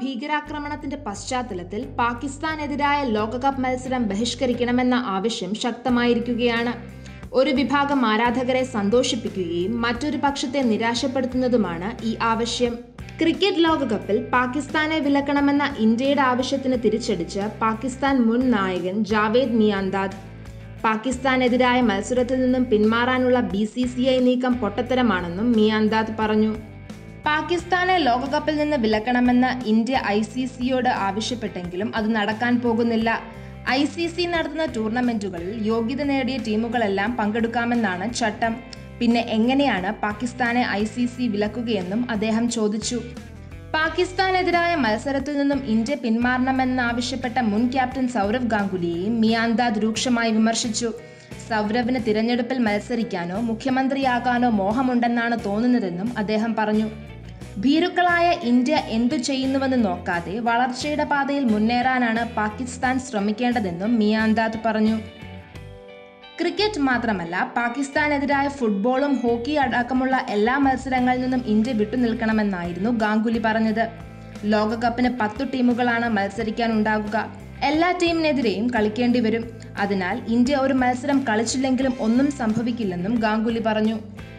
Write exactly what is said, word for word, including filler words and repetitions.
ഭീകരാക്രമണത്തിന്റെ പശ്ചാത്തലത്തിൽ പാകിസ്ഥാനെതിരായ ലോകകപ്പ് മത്സരം ബഹിഷ്കരിക്കണമെന്ന ആവശ്യം ശക്തമായിരിക്കുകയാണ്. ഒരു വിഭാഗം ആരാധകരെ സന്തോഷിപ്പിക്കുകയും മറ്റൊരു പക്ഷത്തെ നിരാശപ്പെടുത്തുന്നതുമാണ് ഈ ആവശ്യം. ക്രിക്കറ്റ് ലോകകപ്പിൽ പാകിസ്ഥാനെ വിലക്കണമെന്ന ഇന്ത്യയുടെ ആവശ്യത്തിന് തിരിച്ചടിച്ച് പാകിസ്ഥാൻ മുൻ നായകൻ ജാവേദ് മിയാന്താദ്. പാകിസ്ഥാനെതിരായ മത്സരത്തിൽ നിന്നും പിന്മാറാനുള്ള ബി സി സി ഐ നീക്കം പൊട്ടത്തരമാണെന്നും മിയാന്താദ് പറഞ്ഞു. പാകിസ്ഥാനെ ലോകകപ്പിൽ നിന്ന് വിലക്കണമെന്ന് ഇന്ത്യ ഐ സി സിയോട് ആവശ്യപ്പെട്ടെങ്കിലും അത് നടക്കാൻ പോകുന്നില്ല. ഐ സി സി നടത്തുന്ന ടൂർണമെന്റുകളിൽ യോഗ്യത നേടിയ ടീമുകളെല്ലാം പങ്കെടുക്കാമെന്നാണ് ചട്ടം. പിന്നെ എങ്ങനെയാണ് പാകിസ്ഥാനെ ഐ സി സി വിലക്കുകയെന്നും അദ്ദേഹം ചോദിച്ചു. പാകിസ്ഥാനെതിരായ മത്സരത്തിൽ നിന്നും ഇന്ത്യ പിന്മാറണമെന്നാവശ്യപ്പെട്ട മുൻ ക്യാപ്റ്റൻ സൗരവ് ഗാംഗുലിയെയും മിയാന്താദ് രൂക്ഷമായി വിമർശിച്ചു. സൗരവിന് തിരഞ്ഞെടുപ്പിൽ മത്സരിക്കാനോ മുഖ്യമന്ത്രിയാകാനോ മോഹമുണ്ടെന്നാണ് തോന്നുന്നതെന്നും അദ്ദേഹം പറഞ്ഞു. ഭീരുക്കളായ ഇന്ത്യ എന്തു ചെയ്യുന്നുവെന്ന് നോക്കാതെ വളർച്ചയുടെ പാതയിൽ മുന്നേറാനാണ് പാകിസ്ഥാൻ ശ്രമിക്കേണ്ടതെന്നും മിയാന്താദ് പറഞ്ഞു. ക്രിക്കറ്റ് മാത്രമല്ല, പാകിസ്ഥാനെതിരായ ഫുട്ബോളും ഹോക്കി അടക്കമുള്ള എല്ലാ മത്സരങ്ങളിൽ നിന്നും ഇന്ത്യ വിട്ടുനിൽക്കണമെന്നായിരുന്നു ഗാംഗുലി പറഞ്ഞത്. ലോകകപ്പിന് പത്തു ടീമുകളാണ് മത്സരിക്കാനുണ്ടാകുക. എല്ലാ ടീമിനെതിരെയും കളിക്കേണ്ടി വരും. അതിനാൽ ഇന്ത്യ ഒരു മത്സരം കളിച്ചില്ലെങ്കിലും ഒന്നും സംഭവിക്കില്ലെന്നും ഗാംഗുലി പറഞ്ഞു.